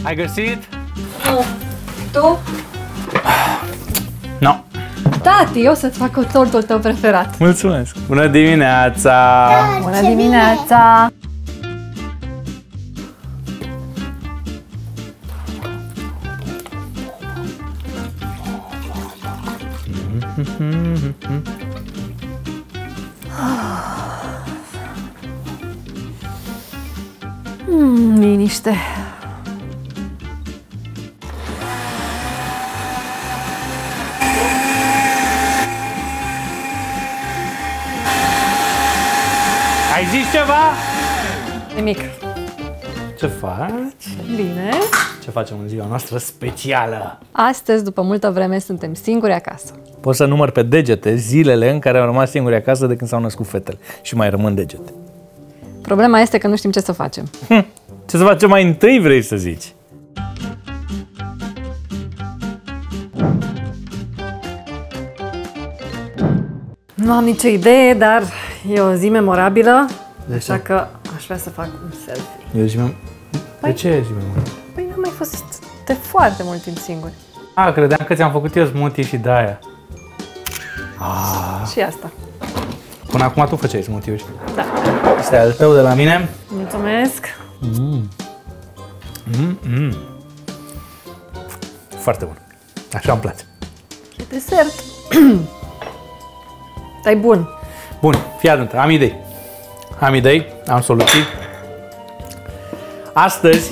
Ai găsit? Nu. Tu? No. Tati, eu să-ți fac tortul tău preferat. Mulțumesc. Bună dimineața! Bună dimineața! Liniște. Ai zis ceva? Nimic. Ce faci? Bine. Ce facem în ziua noastră specială? Astăzi, după multă vreme, suntem singuri acasă. Poți să număr pe degete zilele în care au rămas singuri acasă de când s-au născut fetele și mai rămân degete. Problema este că nu știm ce să facem. Ce să facem mai întâi, vrei să zici? Nu am nicio idee, dar e o zi memorabilă, așa că aș vrea să fac un selfie. Eu zic, de ce zi mai? Păi n-am mai fost de foarte mult timp singuri. Credeam că ți-am făcut eu smoothie și de-aia. Și asta. Până acum tu făceai smoothie-uri. Da. Este al tău de la mine. Mulțumesc. Foarte bun. Așa îmi place. E desert. Dar-i bun. Bun, fii atentă, am idei. Am idei, am soluții. Astăzi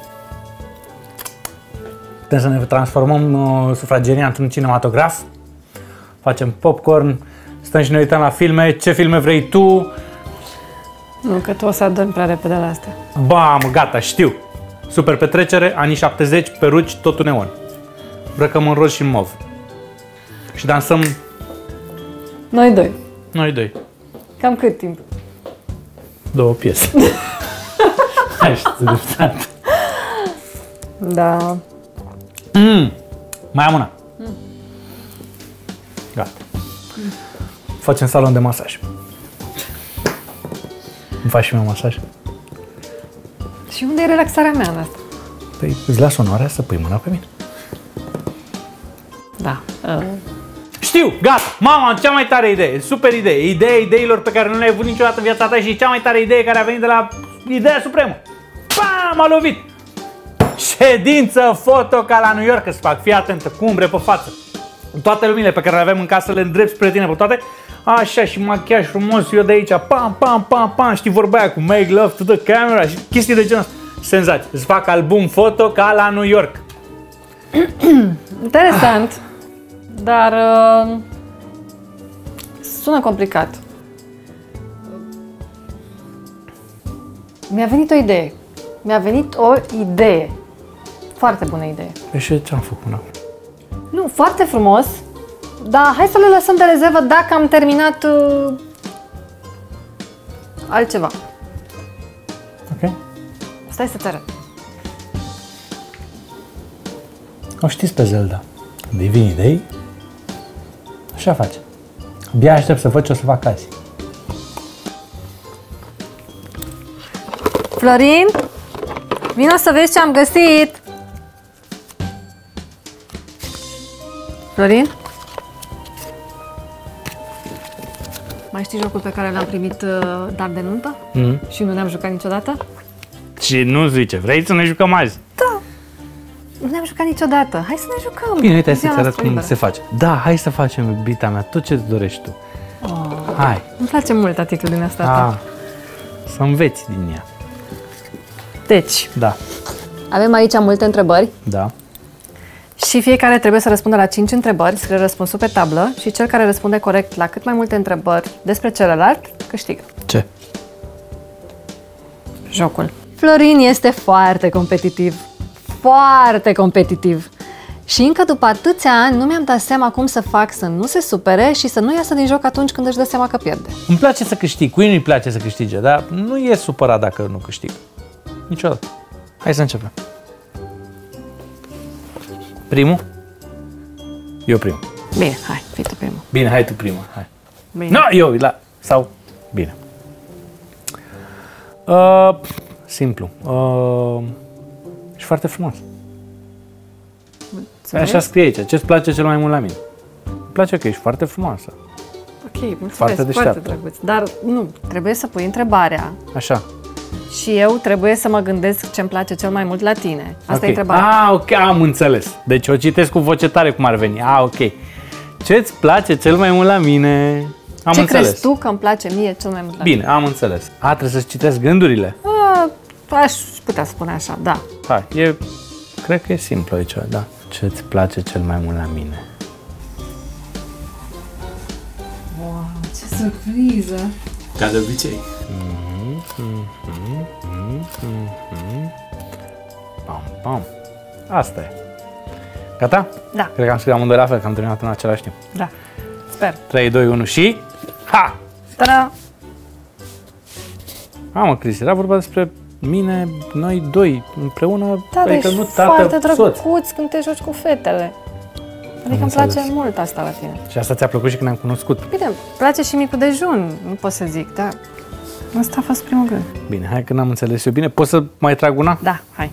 putem să ne transformăm sufrageria într-un cinematograf. Facem popcorn, stăm și ne uităm la filme. Ce filme vrei tu? Nu, că tu o să adormi prea repede la astea. Bam, gata, știu. Super petrecere, anii 70, peruci, totul neon. Îmbrăcăm în roz și în mov. Și dansăm Noi doi. noi doi. Cam cât timp? 2 piese. Hai, știu, dreptate. Da. Mai am una. Gata. Facem salon de masaj. Îmi faci și mie un masaj? Și unde e relaxarea mea în asta? Păi îți las onoarea să pui mâna pe mine. Da. Știu, gata, mama, cea mai tare idee, super idee, ideea ideilor pe care nu le-ai avut niciodată în viața ta și cea mai tare idee care a venit de la ideea supremă. Bam, a lovit! Ședință foto ca la New York, să fac, fii atentă, cu umbre pe față. Toate lumile pe care le avem în casă le îndrept spre tine pe toate, așa, și machiaj frumos, eu de aici, pam, pam, pam, pam, știi vorba aia cu make love to the camera și chestii de genul ăsta. Senzație, îți fac album foto ca la New York. Interesant. Dar sună complicat. Mi-a venit o idee. Mi-a venit o idee. Foarte bună idee. Păi și ce am făcut până acum? Nu, foarte frumos. Dar hai să le lăsăm de rezervă dacă am terminat altceva. Ok. Stai să-ți arăt. O știți pe Zelda. Când îi vin idei, așa face. Abia aștept să văd ce o să fac azi. Florin, vino să vezi ce am găsit. Florin? Mai știi jocul pe care l-am primit dar de nuntă? Și nu ne-am jucat niciodată? Și nu zice, vrei să ne jucăm azi? Da! Nu ne-am jucat niciodată. Hai să ne jucăm! Bine, uite, hai Ziua să-ți arăt noastră cum liberă. se face. Da, hai să facem, iubita mea, tot ce-ți dorești tu. Hai. Îmi place mult atitudinea asta ta. Să înveți din ea. Deci, Da, avem aici multe întrebări da. și fiecare trebuie să răspundă la 5 întrebări, scrie răspunsul pe tablă și cel care răspunde corect la cât mai multe întrebări despre celălalt câștigă Ce? jocul. Florin este foarte competitiv. Foarte competitiv. Și încă după atâția ani nu mi-am dat seama cum să fac să nu se supere și să nu iasă din joc atunci când își dă seama că pierde. Îmi place să câștig, cui nu-i place să câștige, dar nu e supărat dacă nu câștig. Niciodată. Hai să începem. Primul? Eu primul. Bine, hai, fii tu primul. Bine, hai tu primul. Hai. Bine. No, eu, la... Sau... Bine. Simplu. Ești foarte frumos. Mulțumesc. Așa scrie aici. Ce-ți place cel mai mult la mine? Îmi place că ești foarte frumoasă. Ok, mulțumesc, Foarte deșteaptă. drăguț. Dar nu, trebuie să pui întrebarea Așa. și eu trebuie să mă gândesc ce îmi place cel mai mult la tine. Asta e întrebarea. Ah, ok, am înțeles. Deci o citesc cu voce tare cum ar veni. Ah, ok. Ce-ți place cel mai mult la mine? Am Ce înțeles. crezi tu că îmi place mie cel mai mult la Bine, am înțeles. A, trebuie să-ți citesc gândurile? Aș putea spune așa, da. Hai, cred că e simplu aici, da. Ce-ți place cel mai mult la mine? Wow, ce surpriză! Ca de obicei. Pam, pam. Asta e. Gata? Da. Cred că am scris amândoi la fel, că am terminat în același timp. Da, sper. 3, 2, 1 și... Ha! Ta-da! Mă, Cristi, era vorba despre mine, noi doi, împreună, Da, adică ești nu tată, foarte soț. drăguț când te joci cu fetele. Adică îmi înțeles. place mult asta la tine. Și asta ți-a plăcut și când ne-am cunoscut. Bine, îmi place și micul dejun, nu pot să zic, dar asta a fost primul gând. Bine, hai că n-am înțeles eu bine. Poți să mai trag una? Da, hai.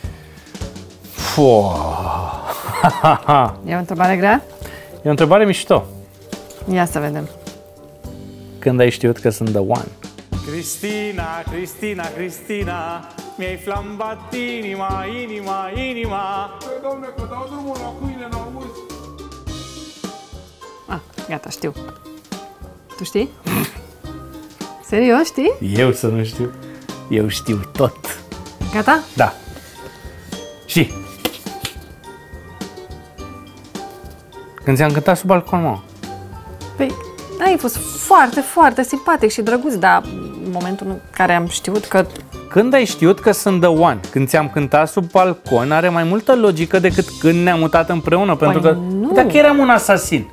E o întrebare grea? E o întrebare mișto. Ia să vedem. Când ai știut că sunt the one? Cristina, Cristina, Cristina, mi-ai flambat inima, inima, inima. Păi, doamne, că dau drumul la câine, n-auzi? Ah, gata, știu. Tu știi? Serios, știi? Eu să nu știu. Eu știu tot. Gata? Da. Și? Când ți-am cântat sub balcon, mă. Păi, ai fost foarte, foarte simpatic și drăguț, dar în momentul în care am știut că... Când ai știut că sunt the one? Când ți-am cântat sub balcon, are mai multă logică decât când ne-am mutat împreună, pentru că nu. dacă eram un asasin.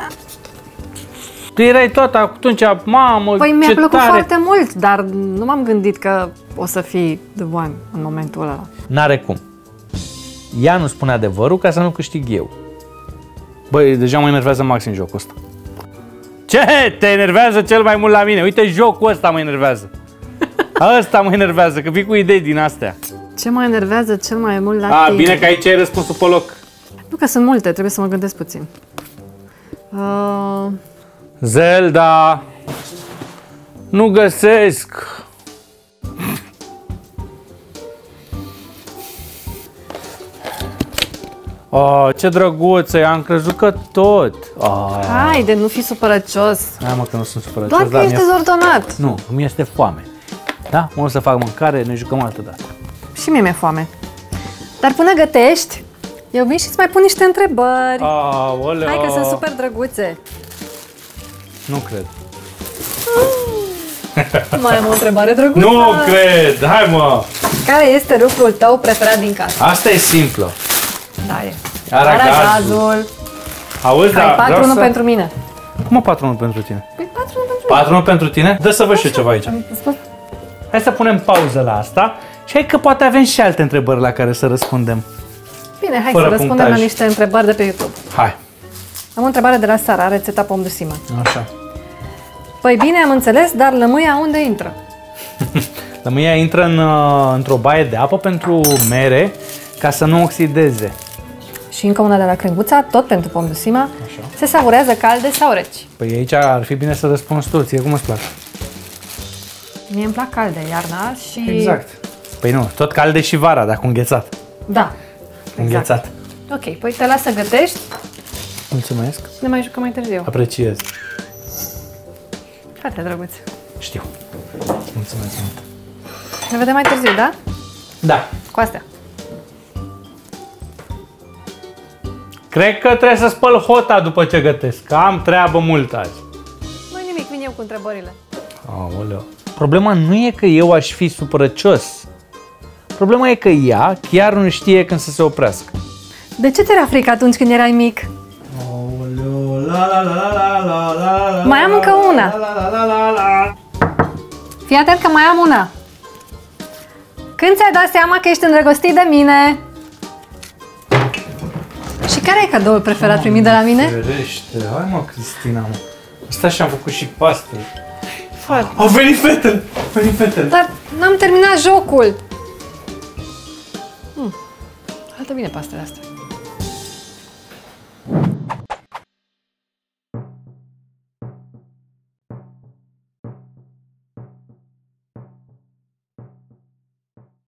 Tu erai toată atunci, mamă, Păi mi-a ce plăcut tare. foarte mult, dar nu m-am gândit că o să fii the one în momentul ăla. N-are cum. Ea nu spune adevărul ca să nu câștig eu. Băi, deja mă enervează maxim jocul ăsta. Ce te enervează cel mai mult la mine? Uite, jocul ăsta mă enervează. Ăsta mă enervează, că vii cu idei din astea. Ce mă enervează cel mai mult la tine? Bine că aici ai răspunsul pe loc. Nu că sunt multe, trebuie să mă gândesc puțin. Zelda, nu găsesc. Oh, ce drăguță, am crezut că tot. Oh. Haide, nu fi supărăcios. Hai mă că nu sunt supărat. Doar că ești dezordonat. Nu, mi este foame. Da? Mă o să fac mâncare, ne jucăm altă dată. Și mie mi-e foame. Dar până gătești, eu vin și îți mai pun niște întrebări. Aoleo. Hai că sunt super drăguțe. Nu cred. Mai am o întrebare drăguță. Nu cred! Hai mă! Care este lucrul tău preferat din casă? Asta e simplă. Da, e. Aragazul. Auzi, Hai, 4-1 pentru mine. Cum 4-1 pentru tine? Păi 4-1 pentru 4-1 pentru tine? Dă să văd și eu ceva aici. mine. Hai să punem pauză la asta și hai că poate avem și alte întrebări la care să răspundem. Bine, hai Fără să răspundem punctaj. la niște întrebări de pe YouTube. Hai. Am o întrebare de la Sara, rețeta pom de simă. Așa. Păi bine, am înțeles, dar lămâia unde intră? Lămâia intră într-o baie de apă pentru mere ca să nu oxideze. Și încă una de la Crenguța, tot pentru pom de simă. Așa. Se savurează calde sau reci? Păi aici ar fi bine să răspunzi tu, ție cum îți place? Mie îmi plac calde iarna și... Exact. Păi nu, tot calde și vara, dacă înghețat. Da. Înghețat. Ok, păi te las să gătești, Mulțumesc. ne mai jucăm mai târziu. Apreciez. Foarte drăguț. Știu. Mulțumesc mult. Ne vedem mai târziu, da? Da. Cu astea. Cred că trebuie să spăl hota după ce gătesc, că am treabă multă azi. Nu nimic, vin eu cu întrebările. Aoleu. Problema nu e că eu aș fi supărăcios. Problema e că ea chiar nu știe când să se oprească. De ce te-era frică atunci când erai mic? Aoleu, la la la la la la la. Mai am încă una. La la la la la. Fii atent că mai am una. Când ți-ai dat seama că ești îndrăgostit de mine? Și care e cadoul preferat primit de la mine? Ferește. Hai mă, Cristina, mă. Asta și-am făcut și paste. Foarte. Au venit fetele. Au venit fetele. Dar n-am terminat jocul. Arată bine pastele astea.